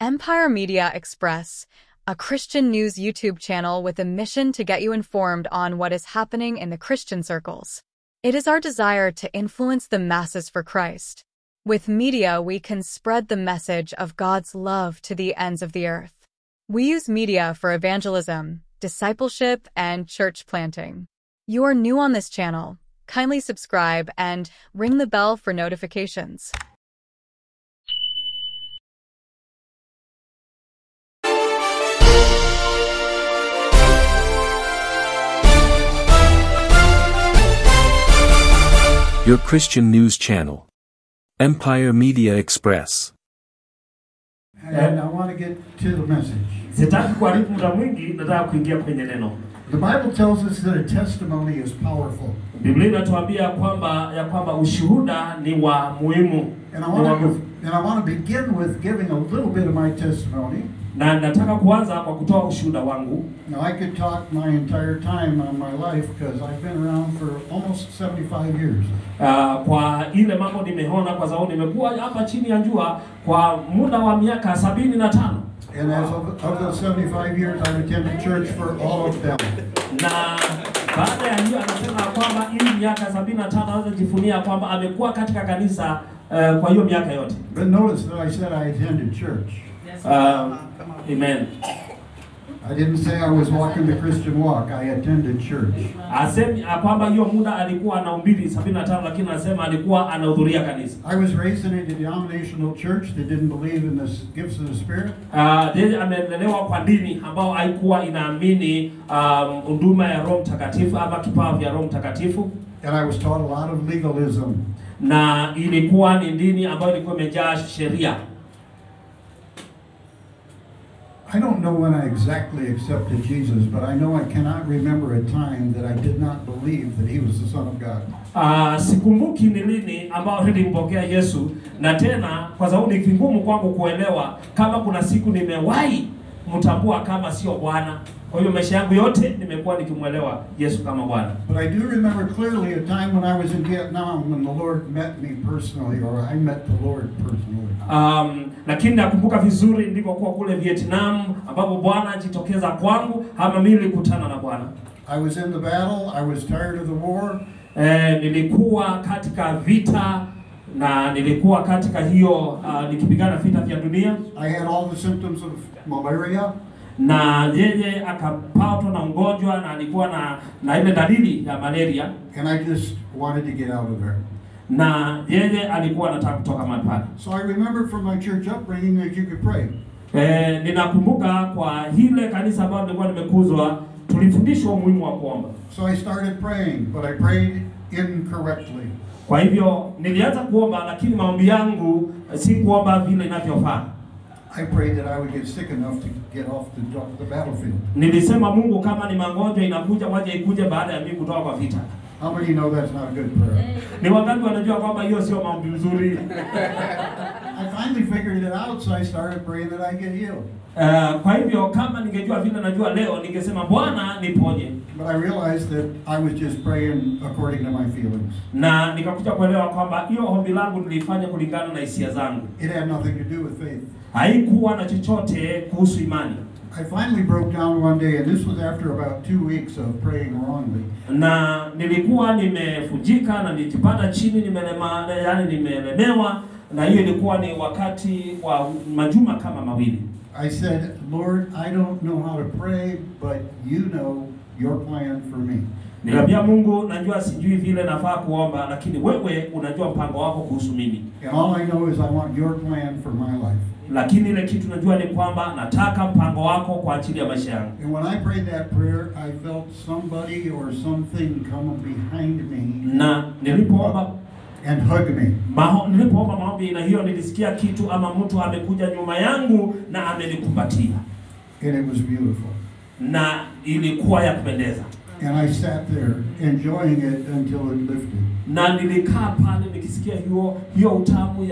Empire Media Express, a Christian news YouTube channel with a mission to get you informed on what is happening in the Christian circles. It is our desire to influence the masses for Christ. With media, we can spread the message of God's love to the ends of the earth. We use media for evangelism, discipleship, and church planting. You are new on this channel. Kindly subscribe and ring the bell for notifications. Your Christian news channel, Empire Media Express. And I want to get to the message. The Bible tells us that a testimony is powerful. And I want to begin with giving a little bit of my testimony. Now I could talk my entire time on my life because I've been around for almost 75 years. And as of those 75 years, I've attended church for all of them. But notice that I said I attended church. Amen. I didn't say I was walking the Christian walk. I attended church. I was raised in a denominational church that didn't believe in the gifts of the Spirit. And I was taught a lot of legalism. I don't know when I exactly accepted Jesus, but I know I cannot remember a time that I did not believe that he was the Son of God. Sikumbuki ni lini ambao nilimpokea Yesu, na tena kwa sababu ni vingumu kwangu kuelewa kama kuna siku nimewahi mtambua kama sio Bwana. Kwa hiyo maisha yangu yote nimekuwa nikimuelewa Yesu kama Bwana. But I do remember clearly a time when I was in Vietnam when the Lord met me personally, or I met the Lord personally. Lakini nakumbuka vizuri nilipokuwa kule Vietnam ambapo Bwana jitokeza kwangu, ama mimi nilikutana na Bwana. I was in the battle, I was tired of the war. Nilikuwa katika vita na nilikuwa katika hiyo nikipigana vita vya dunia. I had all the symptoms of malaria. Na yeye akapatwa na ugonjwa na alikuwa na ile dalili ya malaria. And I just wanted to get out of there. Na yeye alikuwa anataka kutoka mahali pale. So I remember from my church upbringing that you could pray. Ninakumbuka kwa hile kanisa ambalo nilikuwa nimekuzwa tulifundishwa umuhimu wa kuomba. So I started praying, but I prayed incorrectly. Kwa hivyo nilianza kuomba, lakini maombi yangu si kuomba vile inavyofaa. I prayed that I would get sick enough to get off the battlefield. Nilisema Mungu kama ni magonjwa inakuja waje ikuje baada ya mimi kutoka kwa vita. How many know that's not a good prayer? Ni wangapi wanajua kwamba hiyo sio maombi nzuri? I finally figured it out, so I started praying that I get healed. Kwa hivyo kama ningejua vile najua leo ningesema Bwana niponye. But I realized that I was just praying according to my feelings. Na nikakuja kuelewa kwamba hiyo ombi langu nilifanya kulingana na hisia zangu. It had nothing to do with faith. Haikuwa na chochote kuhusu imani. I finally broke down one day, and this was after about 2 weeks of praying wrongly. Na nilikuwa nimefujika na nilipanda chini nimelemewa, na hiyo ilikuwa ni wakati wa majuma kama mawili. I said, Lord, I don't know how to pray, but you know your plan for me. Niambia Mungu, najua sijui vile nafaa kuomba, lakini wewe unajua mpango wako kuhusu mimi. And all I know is I want your plan for my life. Lakini ile kitu najua ni kwamba nataka mpango wako kwa ajili ya maisha yangu. And when I prayed that prayer, I felt somebody or something come behind me. Na nilipoomba and hug me. Nilipoomba maombi na hiyo nilisikia kitu ama mtu amekuja nyuma yangu na amenikumbatia. And it was beautiful. Na ilikuwa ya kupendeza. And I sat there enjoying it until it lifted. Na nilikaa pale nikisikia hiyo utamu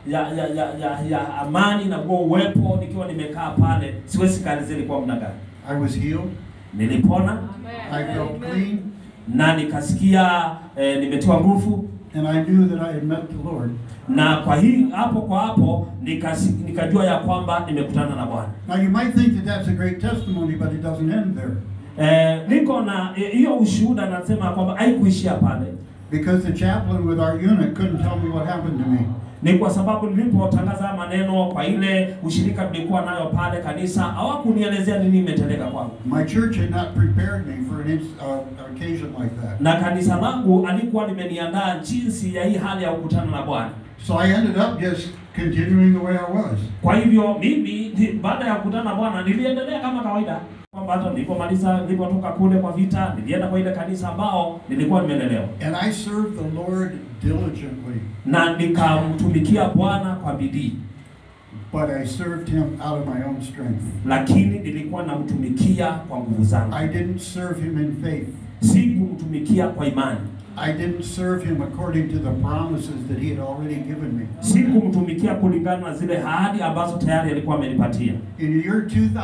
ya amani na kwa uwepo nikiwa nimekaa pale, siwezi kaelezea kwa muda gani. I was healed. Nilipona. I felt clean. Na nikasikia nimetiwa nguvu. and I knew that I had met the Lord. Na kwa hii hapo nikajua ya kwamba nimekutana na Bwana. Now you might think that that's a great testimony, but it doesn't end there. Niko na hiyo ushuhuda, nasema kwamba haikuishia pale. Because the chaplain with our unit couldn't tell me what happened to me. Ni kwa sababu nilipotangaza maneno kwa ile ushirika tulikuwa nayo pale kanisa, hawakunielezea nini imetendeka kwangu. My church had not prepared me for an occasion like that. Na kanisa langu alikuwa limeniandaa jinsi ya hii hali ya kukutana na Bwana. So I ended up just continuing the way I was. Kwa hivyo mimi baada ya kukutana na Bwana niliendelea kama kawaida. Kwamba hata nilipotoka kule kwa vita, nilienda kwa ile kanisa ambao nilikuwa nimelelewa. And I served the Lord diligently. Na nikamtumikia Bwana kwa bidii. But I served him out of my own strength. Lakini nilikuwa namtumikia kwa nguvu zangu. I didn't serve him in faith. Sikumtumikia kwa imani. I didn't serve him according to the promises that he had already given me. Sikumtumikia kulingana na zile ahadi ambazo tayari alikuwa amenipatia. In the year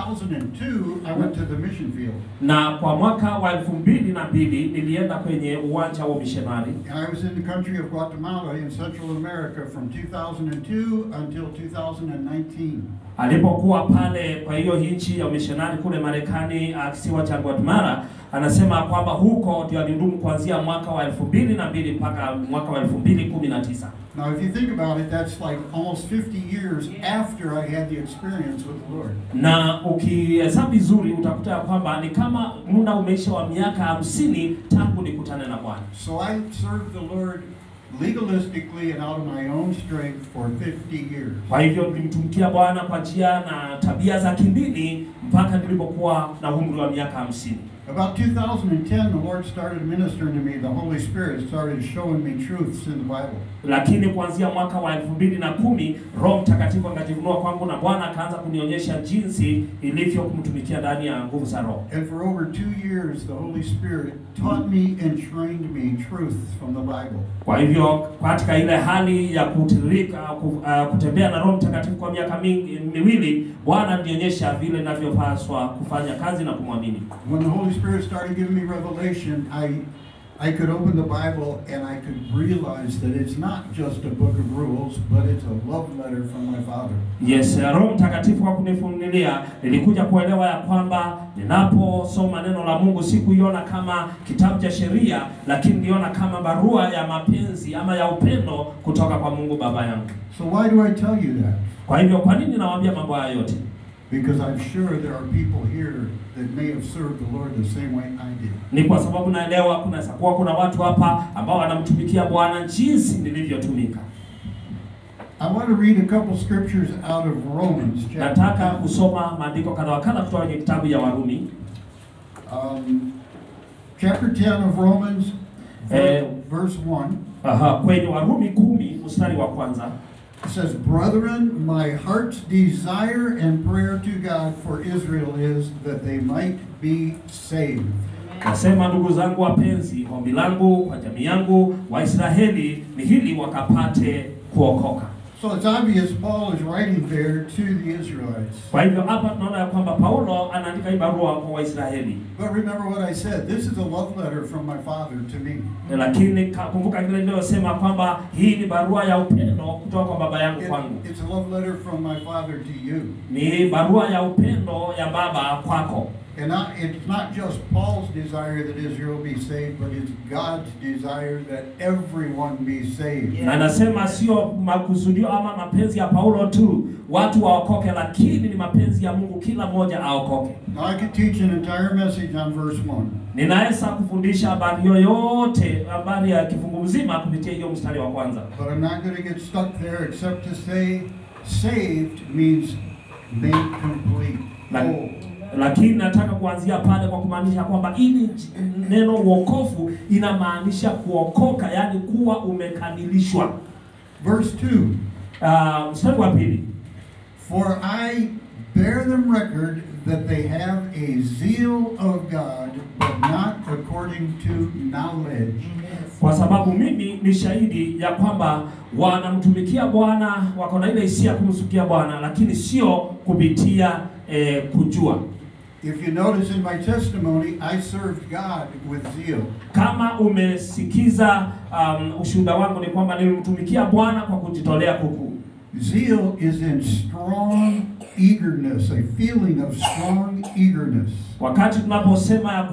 2002, I went to the mission field. Na kwa mwaka wa 2002 nilienda kwenye uwanja wa missionary. And I was in the country of Guatemala in Central America from 2002 until 2019. Alipokuwa pale kwa hiyo nchi ya missionary kule Marekani, kisiwa cha Guatemala, anasema kwamba huko ndio alidumu kuanzia mwaka wa 2002 mpaka mwaka wa 2019. Now if you think about it, that's like almost 50 years after I had the experience with the Lord. Na ukihesabu vizuri utakuta kwamba ni kama muda umeisha wa miaka 50 tangu nikutane na Bwana. So I served the Lord legalistically and out of my own strength for 50 years. Kwa hivyo nilimtumikia Bwana kwa njia na tabia za kidini mpaka nilipokuwa na umri wa miaka 50. About 2010, the Lord started ministering to me. The Holy Spirit started showing me truths in the Bible. Lakini kuanzia mwaka wa 2010 Roho Mtakatifu akajifunua kwangu na Bwana akaanza kunionyesha jinsi ilivyo kumtumikia ndani ya nguvu za Roho. And for over 2 years, the Holy Spirit taught me and trained me truths from the Bible. Kwa hivyo katika ile hali ya kutirika kutembea na Roho Mtakatifu kwa miaka miwili, Bwana alionyesha vile ninavyopaswa kufanya kazi na kumwamini. When the Holy Spirit started giving me revelation, I could open the Bible and I could realize that it's not just a book of rules, but it's a love letter from my Father. Yes, Roho Mtakatifu kwa kunifunulia nilikuja kuelewa ya kwamba ninaposoma neno la Mungu sikuiona kama kitabu cha sheria, lakini niona kama barua ya mapenzi ama ya upendo kutoka kwa Mungu Baba yangu. So why do I tell you that? Kwa hivyo kwa nini nawaambia mambo haya yote? Because I'm sure there are people here that may have served the Lord the same way I did. Ni kwa sababu naelewa kuna watu hapa ambao wanamtumikia Bwana jinsi nilivyotumika. I want to read a couple scriptures out of Romans. Nataka kusoma maandiko kadha wa kadha kutoka kwenye kitabu ya Warumi. Chapter 10 of Romans, verse 1. Kwenye Warumi 10 mstari wa kwanza. It says, "Brethren, my heart's desire and prayer to God for Israel is that they might be saved." Nasema ndugu zangu wapenzi, ombi langu kwa jamii yangu Waisraeli ni hili wakapate kuokoka. So it's obvious Paul is writing there to the Israelites. Kwa hivyo hapa tunaona kwamba Paulo anaandika hii barua kwa Waisraeli. But remember what I said, this is a love letter from my Father to me. Lakini kumbuka kile niliyosema kwamba hii ni barua ya upendo kutoka kwa baba yangu kwangu. It's a love letter from my Father to you. Ni barua ya upendo ya baba kwako. And it's not just Paul's desire that Israel be saved, but it's God's desire that everyone be saved. Na nasema sio makusudio ama mapenzi ya Paulo tu watu waokoke, lakini ni mapenzi ya Mungu kila mmoja aokoke. Now I could teach an entire message on verse 1. Ninaweza kufundisha habari yoyote, habari ya kifungu mzima kupitia hiyo mstari wa kwanza. But I'm not going to get stuck there except to say saved means made complete. Lakini nataka kuanzia pale kwa kumaanisha kwamba ili neno wokovu inamaanisha kuokoka, yani kuwa umekamilishwa. Verse 2. Mstari wa pili. "For I bear them record that they have a zeal of God, but not according to knowledge." Kwa sababu mimi ni shahidi ya kwamba wanamtumikia Bwana, wako na ile hisia kumsukia Bwana, lakini sio kupitia kujua. If you notice in my testimony, I served God with zeal. Kama umesikiza ushuhuda wangu ni kwamba nilimtumikia Bwana kwa kujitolea kukuu. Zeal is in strong eagerness, a feeling of strong eagerness. Wakati tunaposema ya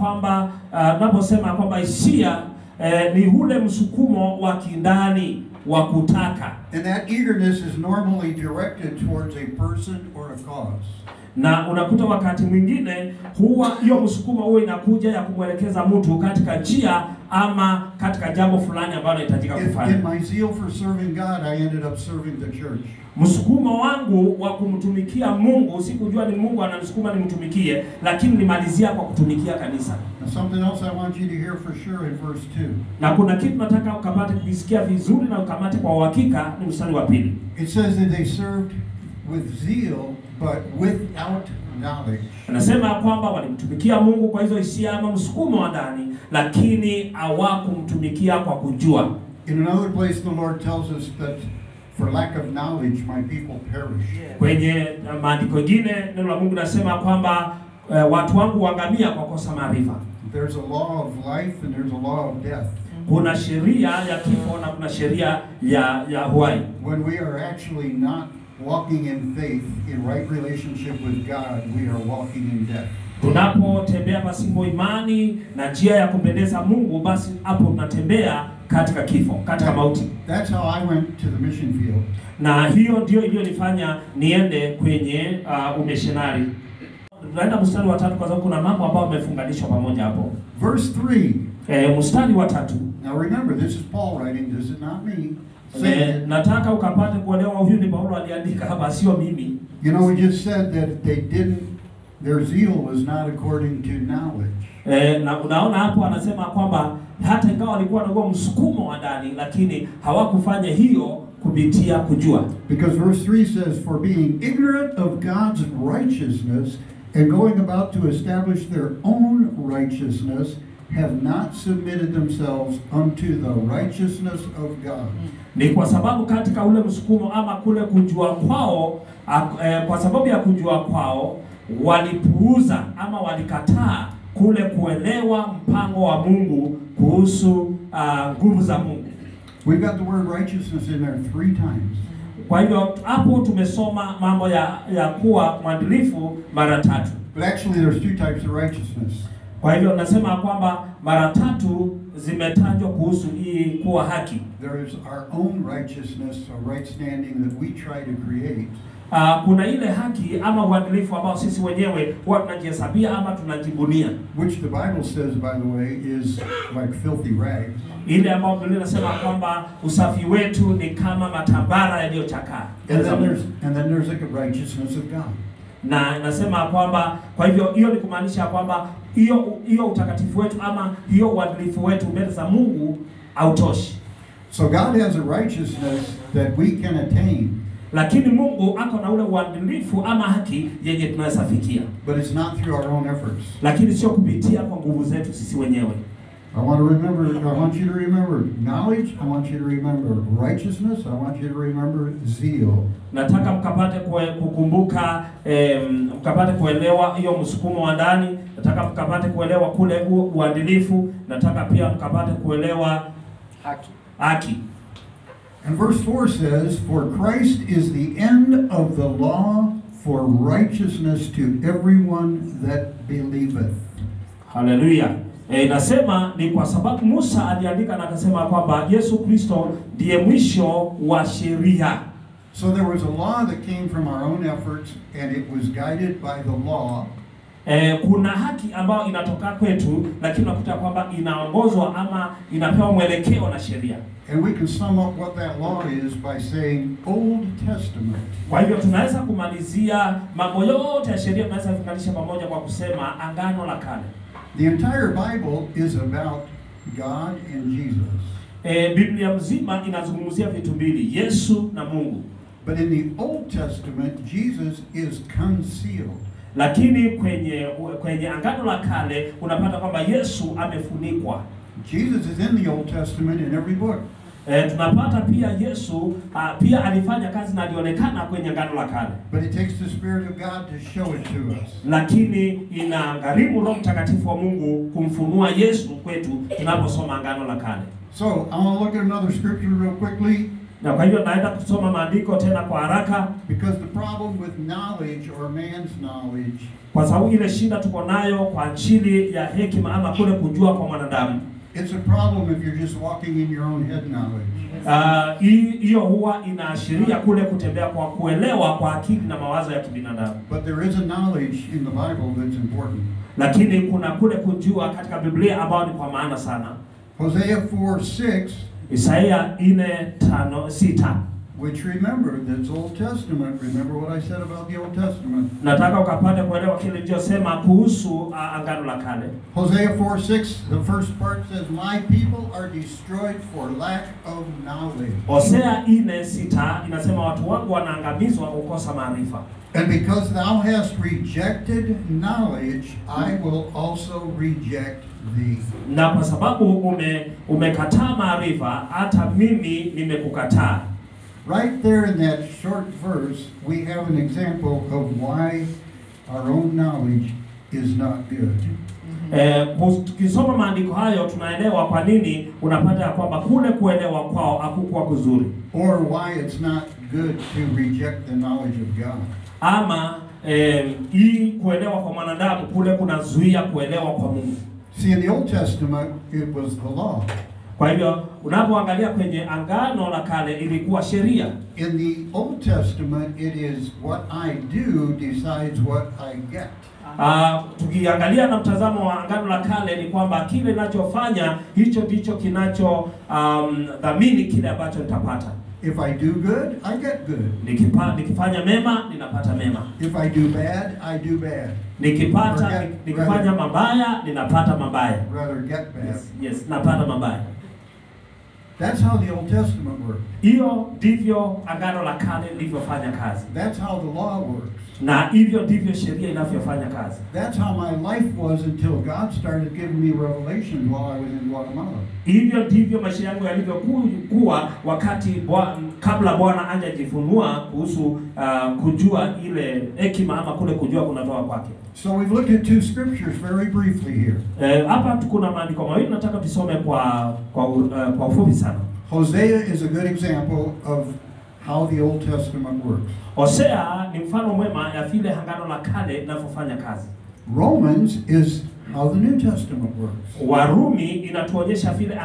kwamba hisia ni ule msukumo wa kindani wa kutaka. And that eagerness is normally directed towards a person or a cause. Na unakuta wakati mwingine huwa hiyo msukumo huwa inakuja ya kumwelekeza mtu katika njia ama katika jambo fulani ambalo inahitajika kufanya. In my zeal for serving God, I ended up serving the church. Msukumo wangu wa kumtumikia Mungu, sikujua ni Mungu ananisukuma nimtumikie, lakini nimalizia kwa kutumikia kanisa. Now something else I want you to hear for sure in verse 2. Na kuna kitu nataka ukapate kusikia vizuri na ukamate kwa uhakika, ni mstari wa 2. It says that they served with zeal but without knowledge. Anasema kwamba walimtumikia Mungu kwa hizo hisia ama msukumo wa ndani, lakini hawakumtumikia kwa kujua. In another place the Lord tells us that for lack of knowledge my people perish. Kwenye maandiko mengine neno la Mungu nasema kwamba watu wangu huangamia kwa kosa maarifa. There's a law of life and there's a law of death. Kuna sheria ya kifo na kuna sheria ya uhai. When we are actually not walking in faith, in right relationship with God, we are walking in death. Tunapotembea pasipo imani na njia ya kumpendeza Mungu, basi hapo tunatembea katika kifo, katika mauti. That's how I went to the mission field. Na hiyo ndio iliyonifanya niende kwenye umissionary. Tunaenda mstari wa 3 kwa sababu kuna mambo ambayo yamefunganishwa pamoja hapo. Verse 3. Mstari wa 3. Now remember, this is Paul writing, this is not me. Nataka ukapate kuelewa huyu ni Paulo aliandika hapa, sio mimi. You know, we just said that their zeal was not according to knowledge. Na unaona hapo anasema kwamba hata ingawa walikuwa na huo msukumo wa ndani, lakini hawakufanya hiyo kupitia kujua. Because verse 3 says, for being ignorant of God's righteousness and going about to establish their own righteousness, have not submitted themselves unto the righteousness of God. Ni kwa sababu katika ule msukumo ama kule kujua kwao, kwa sababu ya kujua kwao walipuuza ama walikataa kule kuelewa mpango wa Mungu kuhusu nguvu za Mungu. We've got the word righteousness in there 3 times. Kwa hivyo hapo tumesoma mambo ya kuwa mwadilifu mara 3. But actually there's 2 types of righteousness. Kwa hivyo nasema kwamba mara 3 zimetajwa kuhusu hii kuwa haki. There is our own righteousness, a right standing that we try to create. Kuna ile haki ama uadilifu ambao sisi wenyewe huwa tunajihesabia ama tunajibunia. Which the Bible says, by the way, is like filthy rags. Ile ambayo Biblia inasema kwamba usafi wetu ni kama matambara yaliyochakaa. And then there's like a righteousness of God. Na nasema kwamba kwa hivyo hiyo ni kumaanisha kwamba hiyo utakatifu wetu ama hiyo uadilifu wetu mbele za Mungu hautoshi. So God has a righteousness that we can attain. Lakini Mungu ako na ule uadilifu ama haki yenye tunaweza fikia. But it's not through our own efforts. Lakini sio kupitia kwa nguvu zetu sisi wenyewe. I want you to remember knowledge, I want you to remember righteousness, I want you to remember zeal. Nataka mkapate kukumbuka, mkapate kuelewa hiyo msukumo wa ndani, nataka mkapate kuelewa kule uadilifu, nataka pia mkapate kuelewa haki. And verse 4 says, for Christ is the end of the law for righteousness to everyone that believeth. Hallelujah. Inasema ni kwa sababu Musa aliandika na akasema kwamba Yesu Kristo ndiye mwisho wa sheria. So there was a law that came from our own efforts and it was guided by the law. Kuna haki ambayo inatoka kwetu lakini unakuta kwamba inaongozwa ama inapewa mwelekeo na sheria. And we can sum up what that law is by saying Old Testament. Kwa hivyo tunaweza kumalizia mambo yote ya sheria, tunaweza kufunganisha pamoja kwa kusema Agano la Kale. The entire Bible is about God and Jesus. Biblia mzima inazungumzia vitu mbili, Yesu na Mungu. But in the Old Testament, Jesus is concealed. Lakini kwenye Agano la Kale unapata kwamba Yesu amefunikwa. Jesus is in the Old Testament in every book. Tunapata pia Yesu pia alifanya kazi na alionekana kwenye Agano la Kale. But it takes the Spirit of God to show it to us. Lakini inagharimu Roho Mtakatifu wa Mungu kumfunua Yesu kwetu tunaposoma Agano la Kale. So, I want to look at another scripture real quickly. Na kwa hivyo naenda kusoma maandiko tena kwa haraka, Because the problem with knowledge or man's knowledge kwa sababu ile shida tuko nayo kwa ajili ya hekima ama kule kujua kwa mwanadamu. it's a problem if you're just walking in your own head knowledge. Hiyo huwa inaashiria kule kutembea kwa kuelewa kwa akili na mawazo ya kibinadamu. But there is a knowledge in the Bible that's important. Lakini kuna kule kujua katika Biblia ambao ni kwa maana sana. Hosea 4:6, Isaiah 4:5-6. which remember, that's Old Testament. Remember what I said about the Old Testament. Nataka ukapate kuelewa kile nilichosema kuhusu Agano la Kale. Hosea 4:6, the first part says, my people are destroyed for lack of knowledge. Hosea 4:6 inasema watu wangu wanaangamizwa kwa kukosa maarifa. And because thou hast rejected knowledge, I will also reject thee. Na kwa sababu umekataa maarifa, hata mimi nimekukataa. Right there in that short verse, we have an example of why our own knowledge is not good. Tukisoma maandiko hayo tunaelewa kwa nini unapata ya kwamba kule kuelewa kwao hakukuwa kuzuri. Or why it's not good to reject the knowledge of God. Ama hii kuelewa kwa mwanadamu kule kunazuia kuelewa kwa Mungu. See, in the Old Testament, it was the law. Kwa hivyo unapoangalia kwenye Agano la Kale ilikuwa sheria. In the Old Testament, it is what I do decides what I get. Tukiangalia na mtazamo wa Agano la Kale ni kwamba kile ninachofanya hicho ndicho kinacho dhamini kile ambacho nitapata. If I do good, I get good. Nikifanya mema ninapata mema. If I do bad, I do bad. Nikifanya mabaya ninapata mabaya. Rather get bad. Yes, napata mabaya. That's how the Old Testament worked. Hiyo ndivyo Agano la Kale lilivyofanya kazi. That's how the law works. Na hivyo ndivyo sheria inavyofanya kazi. That's how my life was until God started giving me revelation while I was in Guatemala. Hivyo ndivyo maisha yangu yalivyokuwa wakati kabla Bwana hajajifunua kuhusu kujua ile hekima ama kule kujua kunatoka kwake. So we've looked at two scriptures very briefly here. Hapa kuna maandiko mawili nataka tusome kwa ufupi sana. Hosea is a good example of how the Old Testament works. Hosea ni mfano mwema ya vile Agano la Kale linavyofanya kazi. Romans is how the New Testament works. Warumi inatuonyesha vile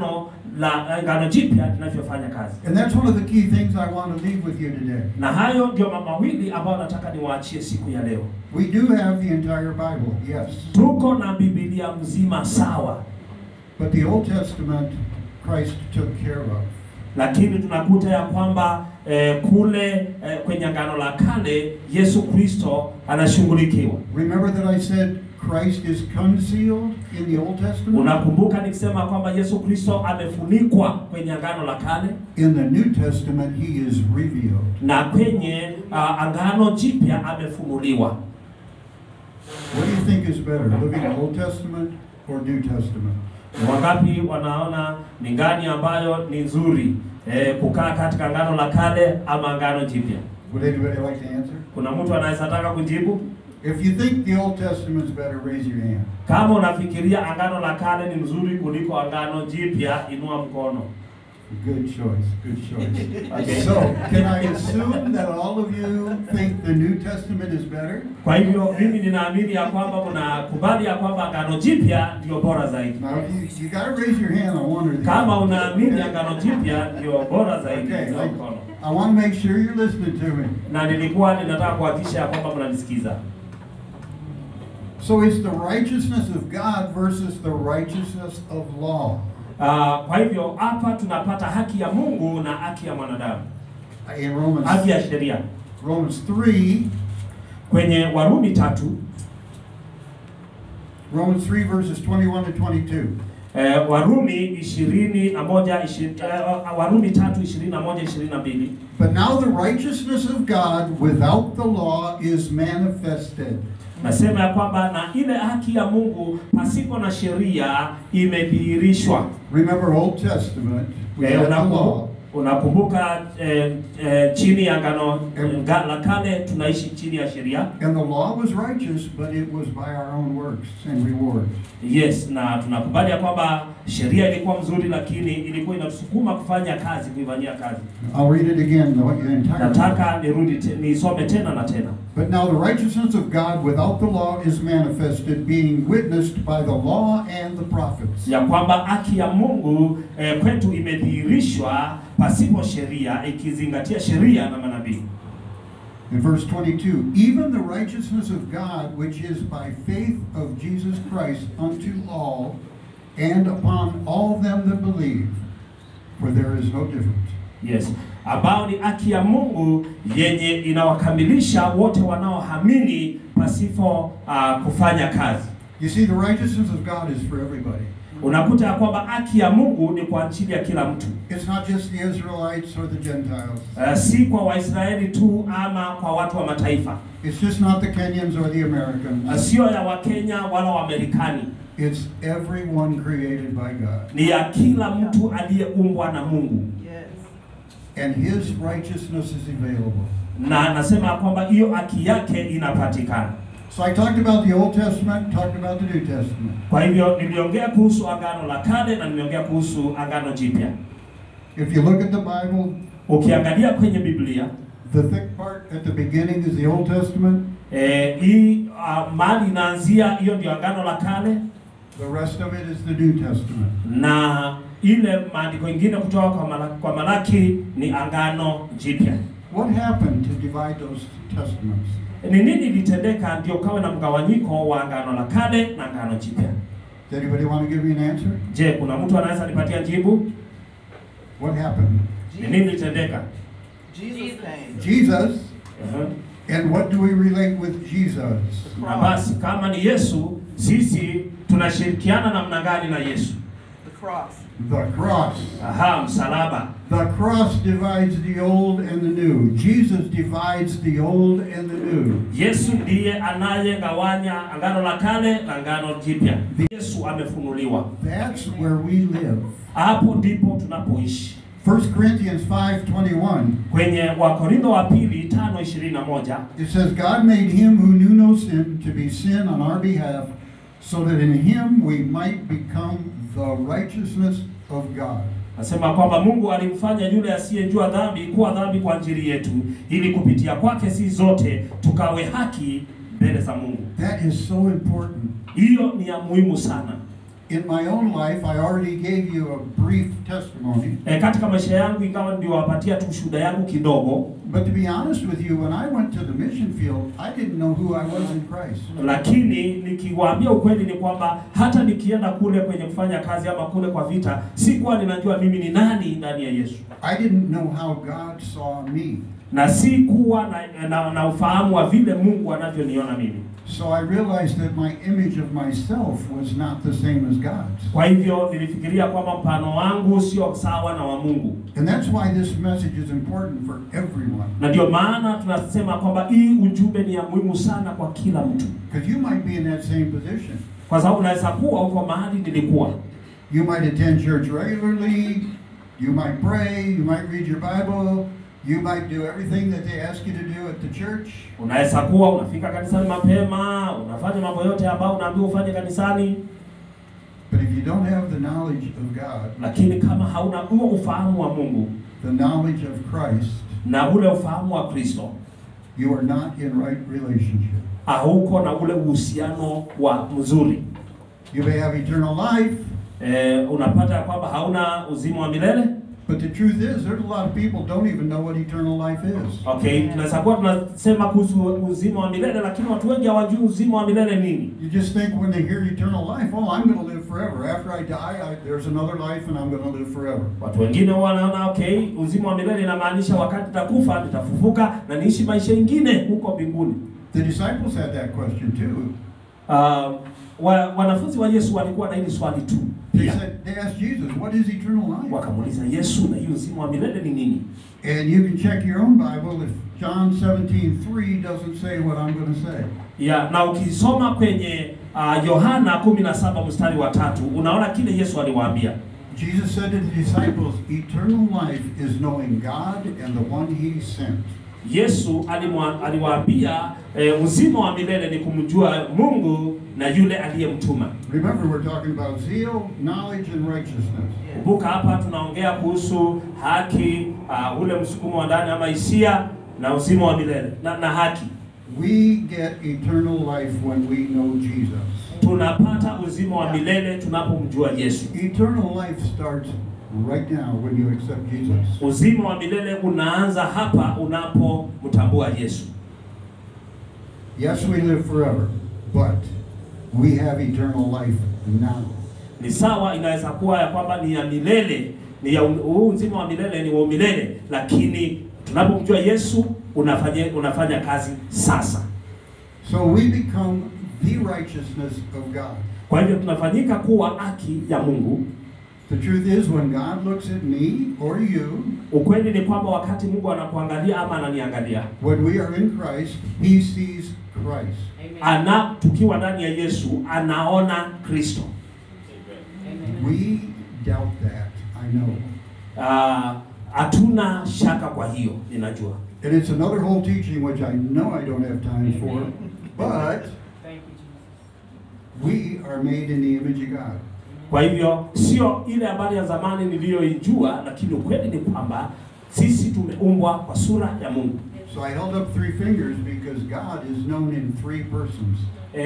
Agano Jipya linavyofanya kazi. And that's one of the key things I want to leave with you today. Na hayo ndio mambo mawili ambayo nataka niwaachie siku ya leo. We do have the entire Bible, yes. Tuko na Biblia mzima sawa. But the Old Testament Christ took care of. Lakini tunakuta ya kwamba kule kwenye Agano la Kale Yesu Kristo anashughulikiwa. Remember that I said Christ is concealed in the Old Testament? Unakumbuka nikisema kwamba Yesu Kristo amefunikwa kwenye Agano la Kale? In the New Testament he is revealed. Na kwenye Agano Jipya amefunuliwa. What do you think is better, living in Old Testament or New Testament? Wangapi wanaona ni gani ambayo ni nzuri kukaa katika Agano la Kale ama Agano Jipya? Would anybody like to answer? Kuna mtu anaweza taka kujibu? If you think the Old Testament is better, raise your hand. Kama unafikiria Agano la Kale ni nzuri kuliko Agano Jipya, inua mkono. Good choice. Good choice. Okay. So, can I assume that all of you think the New Testament is better? Kwa hivyo mimi ninaamini ya kwamba mnakubali ya kwamba Agano Jipya ndio bora zaidi. Now, you got to raise your hand on one or the Kama other. unaamini Agano Jipya ndio bora zaidi, Okay, inua mkono. I want to make sure you're listening to me. Na nilikuwa ninataka kuhakikisha ya kwamba mnanisikiza. So it's the righteousness of God versus the righteousness of law. Kwa hivyo hapa tunapata haki ya Mungu na haki ya mwanadamu. In Haki ya sheria. Romans 3, Kwenye Warumi 3, Romans 3 verses 21 to 22. Warumi 3:21-22. But now the righteousness of God without the law is manifested. Nasema ya kwamba na ile haki ya Mungu pasipo na sheria imedhihirishwa. Remember Old Testament. We had the law. Unakumbuka chini ya Agano la Kale tunaishi chini ya sheria. And the law was righteous, but it was by our own works and rewards. Yes, na tunakubali ya kwamba sheria ilikuwa mzuri, lakini ilikuwa inatusukuma kufanya kazi, kuifanyia kazi. I'll read it again, the entire. Nataka nisome tena na tena. But now the righteousness of God without the law is manifested, being witnessed by the law and the prophets. Ya kwamba haki ya Mungu kwetu imedhihirishwa pasipo sheria, ikizingatia sheria na manabii. In verse 22, even the righteousness of God, which is by faith of Jesus Christ unto all, and upon all them that believe, for there is no difference. Yes, ambao ni haki ya Mungu yenye inawakamilisha wote wanaoamini pasipo kufanya kazi. You see, the righteousness of God is for everybody. Unakuta kwamba haki ya Mungu ni kwa ajili ya kila mtu. It's not just the Israelites or the Gentiles. Si kwa Waisraeli tu ama kwa watu wa mataifa. It's just not the Kenyans or the Americans. Sio ya Wakenya wala Waamerikani. It's everyone created by God. Ni ya kila mtu aliyeumbwa na Mungu. And his righteousness is available. Na anasema kwamba hiyo haki yake inapatikana. So I talked about the Old Testament, talked about the New Testament. Kwa hivyo niliongea kuhusu Agano la Kale na niliongea kuhusu Agano Jipya. If you look at the Bible, ukiangalia kwenye Biblia, the thick part at the beginning is the Old Testament. Mali inaanzia hiyo ndio Agano la Kale. The rest of it is the New Testament. Na ile maandiko mengine kutoka kwa Malaki ni Agano Jipya. What happened to divide those testaments? Ni nini litendeka ndio kawe na mgawanyiko wa Agano la Kale na Agano Jipya? Does anybody want to give me an answer? Je, kuna mtu anaweza nipatia jibu? What happened? Ni nini litendeka? Jesus. And what do we relate with Jesus? Na basi kama ni Yesu, sisi tunashirikiana namna gani na Yesu? The cross. Aha, msalaba. The cross divides the old and the new. Jesus divides the old and the new. Yesu ndiye anayegawanya Agano la Kale na Agano Jipya. Yesu amefunuliwa. That's where we live. Hapo ndipo tunapoishi. 1 Corinthians 5:21. Kwenye Wakorintho wa pili 5:21. It says God made him who knew no sin to be sin on our behalf, so that in him we might become the righteousness of God. Nasema kwamba Mungu alimfanya yule asiyejua dhambi kuwa dhambi kwa ajili yetu, ili kupitia kwake sisi zote tukawe haki mbele za Mungu. That is so important. Hiyo ni ya muhimu sana. In my own life, I already gave you a brief testimony. Katika maisha yangu ingawa ndio wapatia tu shuhuda yangu kidogo. But to be honest with you, when I went to the mission field, I didn't know who I was in Christ. Lakini nikiwaambia ukweli ni kwamba hata nikienda kule kwenye kufanya kazi ama kule kwa vita, sikuwa ninajua mimi ni nani ndani ya Yesu. I didn't know how God saw me. Na sikuwa na ufahamu wa vile Mungu anavyoniona mimi. So I realized that my image of myself was not the same as God's. Kwa hivyo nilifikiria kwamba mfano wangu sio sawa na wa Mungu. And that's why this message is important for everyone. Na ndio maana tunasema kwamba hii ujumbe ni ya muhimu sana kwa kila mtu. Because you might be in that same position. Kwa sababu unaweza kuwa uko mahali nilikuwa. You might attend church regularly, you might pray, you might read your Bible, you might do everything that they ask you to do at the church. Unaweza kuwa unafika kanisani mapema, unafanya mambo yote ambayo unaambiwa ufanye kanisani. But if you don't have the knowledge of God, lakini kama hauna huo ufahamu wa Mungu, the knowledge of Christ, na ule ufahamu wa Kristo, you are not in right relationship. Hauko na ule uhusiano wa mzuri. You may have eternal life. Unapata kwamba hauna uzima wa milele. But the truth is, there's a lot of people don't even know what eternal life is. Okay, tunaweza kuwa tunasema kuhusu uzima wa milele, lakini watu wengi hawajui uzima wa milele nini. You just think when they hear eternal life, oh, I'm going to live forever. After I die, there's another life and I'm going to live forever. Watu wengine wanaona okay, uzima wa milele inamaanisha wakati nitakufa, nitafufuka na niishi maisha mengine huko mbinguni. The disciples had that question too. Wanafunzi wa Yesu walikuwa na hili swali tu. They asked Jesus, what is eternal life? Wakamuuliza Yesu, na hiyo uzima wa milele ni nini? And you can check your own Bible if John 17:3 doesn't say what I'm going to say. Yeah, na ukisoma kwenye Yohana 17 mstari wa 3 unaona kile Yesu aliwaambia. Jesus said to the disciples, eternal life is knowing God and the one he sent. Yesu aliwaambia uzima wa milele ni kumjua Mungu na yule aliyemtuma. Remember, we're talking about zeal, knowledge, and righteousness. Kumbuka hapa tunaongea kuhusu haki, ule msukumo wa ndani ama hisia, na uzima wa milele na haki. We get eternal life when we know Jesus. Tunapata uzima wa milele tunapomjua Yesu. Eternal life starts right now when you accept Jesus. Uzima wa milele unaanza hapa unapomtambua Yesu. Yes, we live forever, but we have eternal life now. Ni sawa, inaweza kuwa ya kwamba ni ya milele, ni ya uzima wa milele, ni wa milele, lakini tunapomjua Yesu unafanya kazi sasa. So we become the righteousness of God. Kwa hivyo tunafanyika kuwa haki ya Mungu. The truth is, when God looks at me or you, ukweli ni kwamba wakati Mungu anakuangalia ama ananiangalia, when we are in Christ, he sees Christ. Tukiwa ndani ya Yesu anaona Kristo. We doubt that, I know. Hatuna shaka kwa hiyo, ninajua. And it's another whole teaching which I know I don't have time for, but we are made in the image of God. Kwa hivyo sio ile habari ya zamani niliyoijua, lakini ukweli ni kwamba sisi tumeumbwa kwa sura ya Mungu. So I held up 3 fingers because God is known in 3 persons.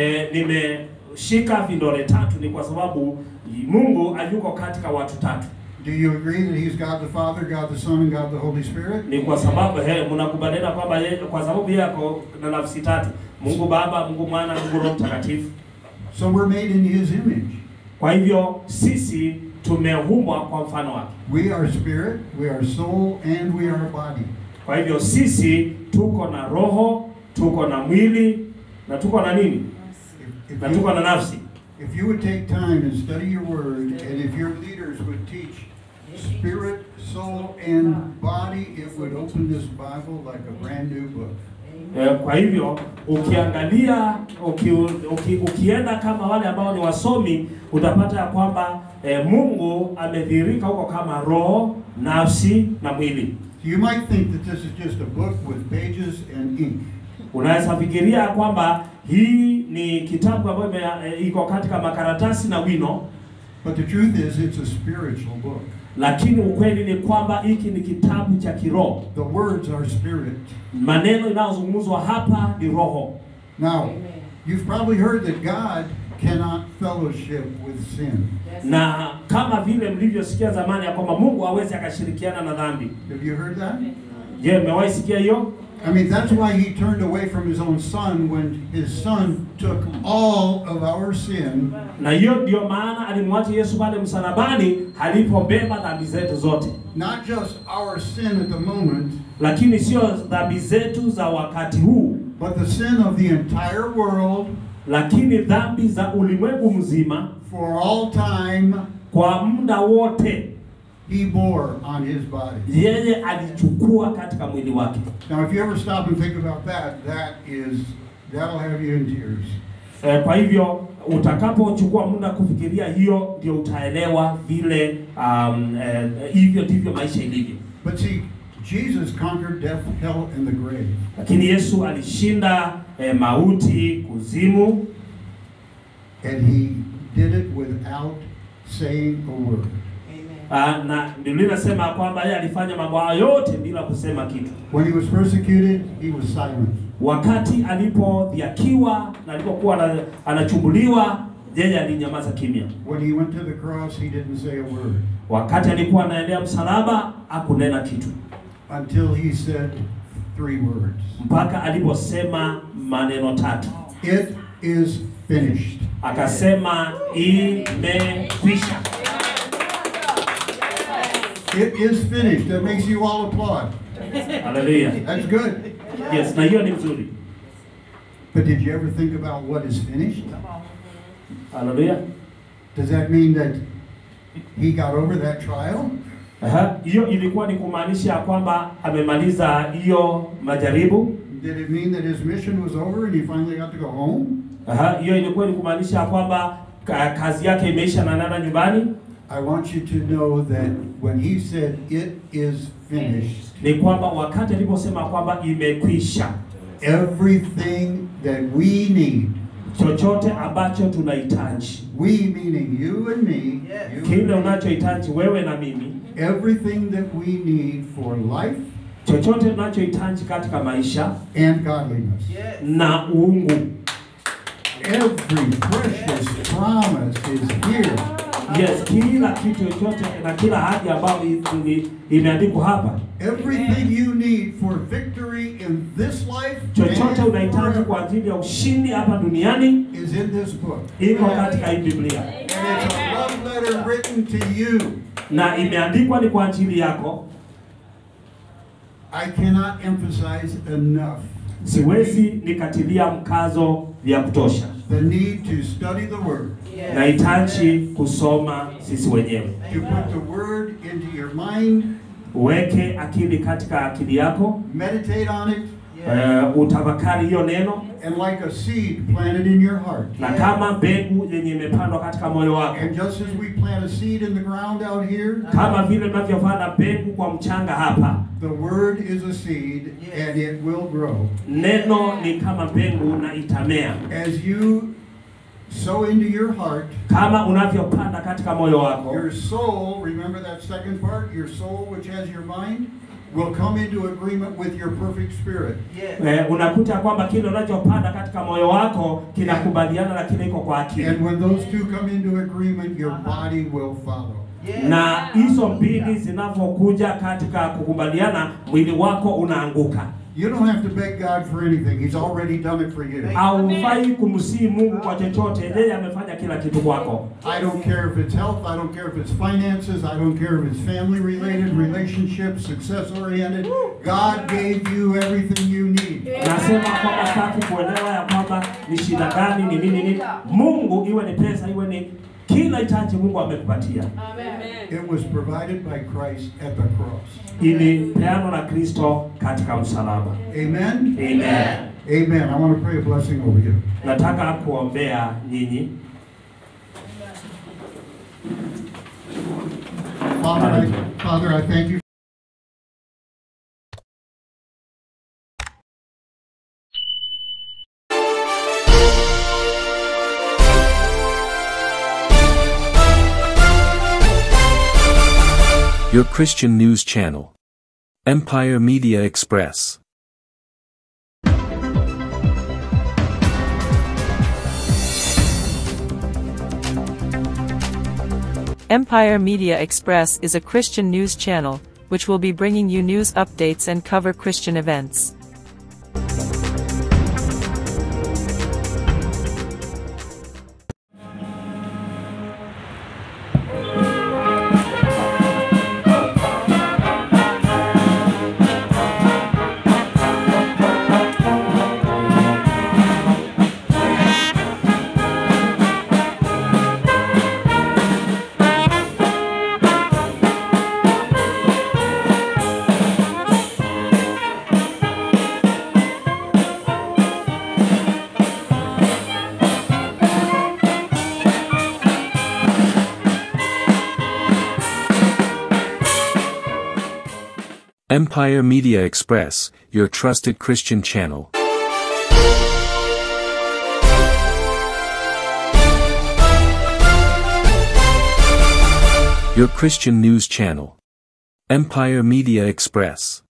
Nimeshika vidole 3 ni kwa sababu Mungu yuko katika watu 3. Do you agree that he's God the Father, God the Son, and God the Holy Spirit? Ni kwa sababu mnakubaliana kwamba yeye kwa sababu yako na nafsi 3, Mungu Baba, Mungu Mwana, Mungu Roho Mtakatifu. So we're made in his image. Kwa hivyo sisi tumeumbwa kwa mfano wake. We are spirit, we are soul, and we are body. Kwa hivyo sisi tuko na roho, tuko na mwili, na tuko na nini? Na tuko na nafsi. If you would take time and study your word, and if your leaders would teach spirit, soul, and body, it would open this Bible like a brand new book. Kwa hivyo ukiangalia ukienda kama wale ambao ni wasomi, utapata ya kwamba Mungu amedhihirika huko kama roho, nafsi na mwili. You might think that this is just a book with pages and ink. Unaweza fikiria kwamba hii ni kitabu ambacho iko katika makaratasi na wino. But the truth is, it's a spiritual book. Lakini ukweli ni kwamba hiki ni kitabu cha kiroho. The words are spirit. Maneno yanayozungumzwa hapa ni roho. Now, you've probably heard that God cannot fellowship with sin. Na kama vile mlivyosikia zamani ya kwamba Mungu hawezi akashirikiana na dhambi. Have you heard that? Je, umewahi sikia hiyo? I mean, that's why he turned away from his own son when his son took all of our sin. Na hiyo ndio maana alimwacha Yesu pale msalabani alipobeba dhambi zetu zote. Not just our sin at the moment, lakini sio dhambi zetu za wakati huu, but the sin of the entire world, lakini dhambi za ulimwengu mzima, for all time, kwa muda wote. He bore on his body. Yeye alichukua katika mwili wake. Now, if you ever stop and think about that, that'll have you in tears. Kwa hivyo utakapochukua muda kufikiria hiyo, ndio utaelewa vile hivyo ndivyo maisha ilivyo. But see, Jesus conquered death, hell, and the grave. Lakini Yesu alishinda mauti, kuzimu, and he did it without saying a word. Na Biblia inasema kwamba yeye alifanya mambo hayo yote bila kusema kitu. When he was persecuted, he was silent. Wakati alipodhiakiwa na alipokuwa anachumbuliwa, yeye alinyamaza kimya. When he went to the cross, he didn't say a word. Wakati alikuwa anaendea msalaba, hakunena kitu. Until he said 3 words. Mpaka aliposema maneno 3. It is finished. Akasema imekwisha. It is finished. That makes you all applaud. Hallelujah. That's good. Yes, na hiyo ni nzuri. But did you ever think about what is finished? Hallelujah. Does that mean that he got over that trial? Hiyo ilikuwa ni kumaanisha kwamba amemaliza hiyo majaribu. Did it mean that his mission was over and he finally got to go home? Hiyo ilikuwa ni kumaanisha kwamba kazi yake imeisha na nana nyumbani. I want you to know that when he said it is finished, ni kwamba wakati aliposema kwamba imekwisha, everything that we need, chochote ambacho tunahitaji, we meaning you and me, kile unachohitaji wewe na mimi, everything that we need for life chochote tunachohitaji katika maisha and godliness, na uungu, every precious promise is here. yes, kila kitu chochote na kila ahadi ambayo imeandikwa hapa, Everything you need for victory in this life chochote unahitaji and kwa ajili ya ushindi hapa duniani is in this book. iko katika hii Biblia, And it's a love letter written to you. na imeandikwa ni kwa ajili yako. I cannot emphasize enough Siwezi nikatilia mkazo vya kutosha the need to study the Word, nahitaji kusoma sisi wenyewe. to put the Word into your mind, Uweke akili katika akili yako, meditate on it, utafakari hiyo neno, and like a seed planted in your heart. na kama mbegu yenye imepandwa katika moyo wako, And just as we plant a seed in the ground out here, kama vile tunavyopanda mbegu kwa mchanga hapa, the Word is a seed and it will grow. neno ni kama mbegu na itamea. As you sow into your heart, Kama unavyopanda katika moyo wako, your soul, remember that second part, your soul which has your mind, will come into agreement with your perfect spirit. unakuta kwamba kile unachopanda katika moyo wako kinakubaliana na kile iko kwa akili. And when those two come into agreement, your body will follow. Na hizo mbili zinavyokuja katika kukubaliana, mwili wako unaanguka. You don't have to beg God for anything. He's already done it for you. Haufai kumsihi Mungu kwa chochote, yeye amefanya kila kitu kwako. I don't care if it's health, I don't care if it's finances, I don't care if it's family related, relationships, success oriented. God gave you everything you need. Nasema kwamba sitaki kuelewa ya kwamba ni shida gani, ni nini. Mungu, iwe ni pesa, iwe ni kila hitaji Mungu amekupatia. It was provided by Christ at the cross. Ilipeanwa na Kristo katika msalaba. Amen? Amen. Amen. I want to pray a blessing over you. Nataka kuombea nyinyi. Father, I thank you. Your Christian news channel. Empire Media Express. Empire Media Express is a Christian news channel, which will be bringing you news updates and cover Christian events. Empire Media Express, your trusted Christian channel. Your Christian news channel. Empire Media Express.